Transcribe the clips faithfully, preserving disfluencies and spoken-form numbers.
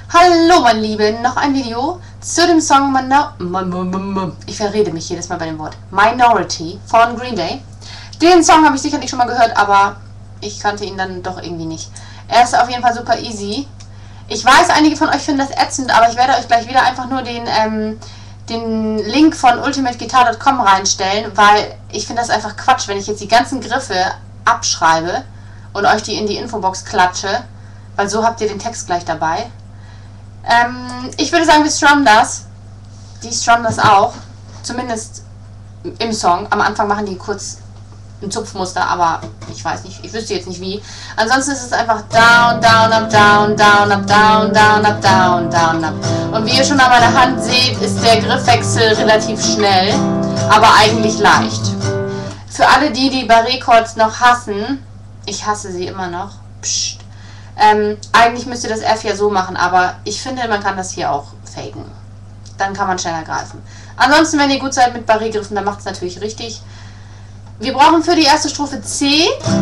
Hallo meine Lieben, noch ein Video zu dem Song Minor ich verrede mich jedes Mal bei dem Wort Minority von Green Day. Den Song habe ich sicherlich schon mal gehört, aber ich kannte ihn dann doch irgendwie nicht. Er ist auf jeden Fall super easy. Ich weiß, einige von euch finden das ätzend, aber ich werde euch gleich wieder einfach nur den, ähm, den Link von ultimate guitar punkt com reinstellen, weil ich finde das einfach Quatsch, wenn ich jetzt die ganzen Griffe abschreibe und euch die in die Infobox klatsche, weil so habt ihr den Text gleich dabei. Ähm, ich würde sagen, wir strummen das. Die strummen das auch. Zumindest im Song. Am Anfang machen die kurz ein Zupfmuster, aber ich weiß nicht, ich wüsste jetzt nicht wie. Ansonsten ist es einfach down, down, up, down, down, up, down, down, up, down, down, up. Und wie ihr schon an meiner Hand seht, ist der Griffwechsel relativ schnell, aber eigentlich leicht. Für alle die, die Barré-Chords noch hassen, ich hasse sie immer noch, pssst. Ähm, eigentlich müsst ihr das F ja so machen, aber ich finde, man kann das hier auch faken. Dann kann man schneller greifen. Ansonsten, wenn ihr gut seid mit Barré-Griffen, dann macht es natürlich richtig. Wir brauchen für die erste Strophe C,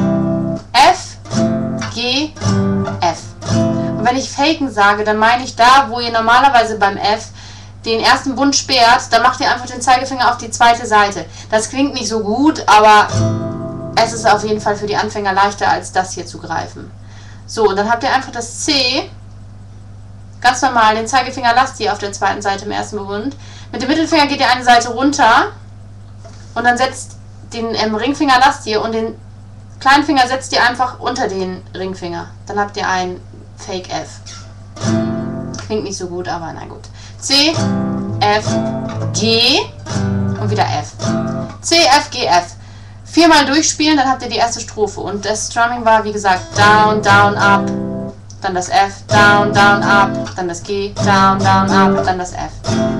F, G, F. Und wenn ich faken sage, dann meine ich da, wo ihr normalerweise beim F den ersten Bund sperrt, dann macht ihr einfach den Zeigefinger auf die zweite Seite. Das klingt nicht so gut, aber es ist auf jeden Fall für die Anfänger leichter, als das hier zu greifen. So, und dann habt ihr einfach das C, ganz normal, den Zeigefinger lasst ihr auf der zweiten Seite im ersten Bund. Mit dem Mittelfinger geht ihr eine Seite runter und dann setzt den ähm, Ringfinger lasst ihr und den kleinen Finger setzt ihr einfach unter den Ringfinger. Dann habt ihr ein Fake F. Klingt nicht so gut, aber na gut. C, F, G und wieder F. C, F, G, F. Viermal durchspielen, dann habt ihr die erste Strophe. Und das Strumming war, wie gesagt, down, down, up, dann das F, down, down, up, dann das G, down, down, up, dann das F.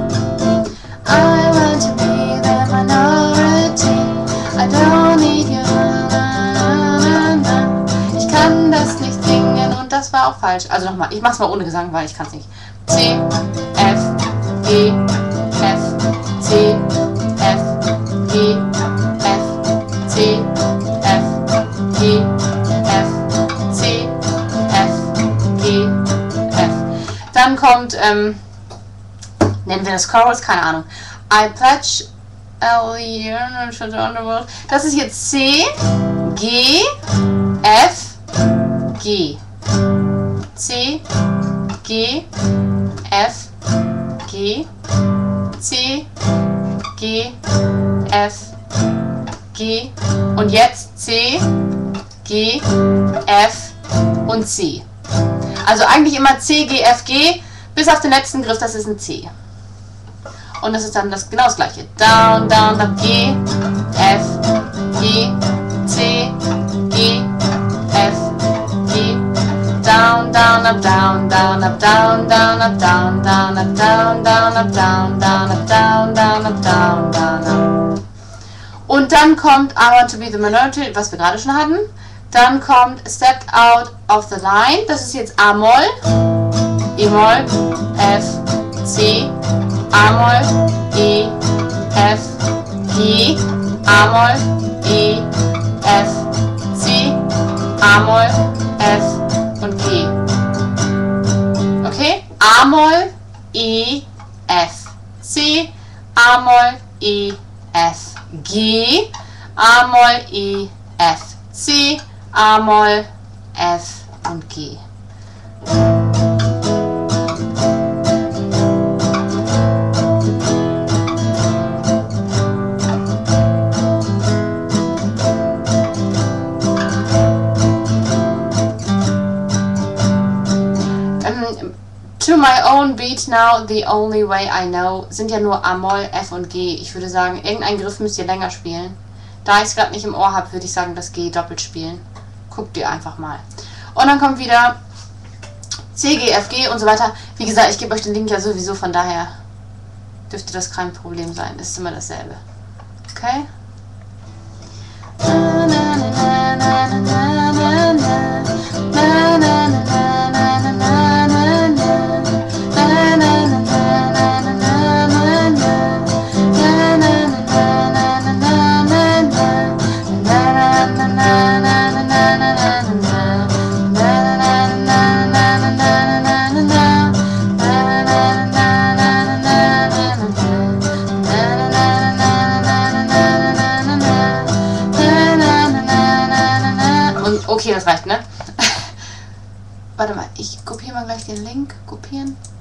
I want to be the minority, I don't need you, na, na, na. Ich kann das nicht singen und das war auch falsch. Also nochmal, ich mach's mal ohne Gesang, weil ich kann's nicht. C, F, G, F, C, F, G, C, F, G, F, C, F, G, F. Dann kommt, ähm, nennen wir das Chorus, keine Ahnung. I pledge all year, das ist jetzt C, G, F, G. C, G, F, G, C, G, F, G und jetzt C, G, F und C. Also eigentlich immer C, G, F, G, bis auf den letzten Griff, das ist ein C. Und das ist dann das, genau das gleiche. Down, down, up, G, F, G, C, G, F, G. Down, down, up, down, down, up, down, down, up, down, down, up, down, down, up, down, down, up, down, down, up, down, down, up. Und dann kommt I want to be the minority, was wir gerade schon hatten. Dann kommt Step out of the line, das ist jetzt A-Moll, E-Moll, F, C, A-Moll, E, F, G, A-Moll, E, F, C, A-Moll, F und G. Okay? A-Moll, E, F, C, A-Moll, E, F, G, A-Moll, E, F, C, A-Moll, F und G. Um, to my own beat now, the only way I know, sind ja nur A-Moll, F und G. Ich würde sagen, irgendeinen Griff müsst ihr länger spielen. Da ich es gerade nicht im Ohr habe, würde ich sagen, das G doppelt spielen. Guckt ihr einfach mal. Und dann kommt wieder C, G, F, G und so weiter. Wie gesagt, ich gebe euch den Link ja sowieso, von daher dürfte das kein Problem sein. Das ist immer dasselbe. Okay? Okay, das reicht, ne? Warte mal, ich kopiere mal gleich den Link. Kopieren.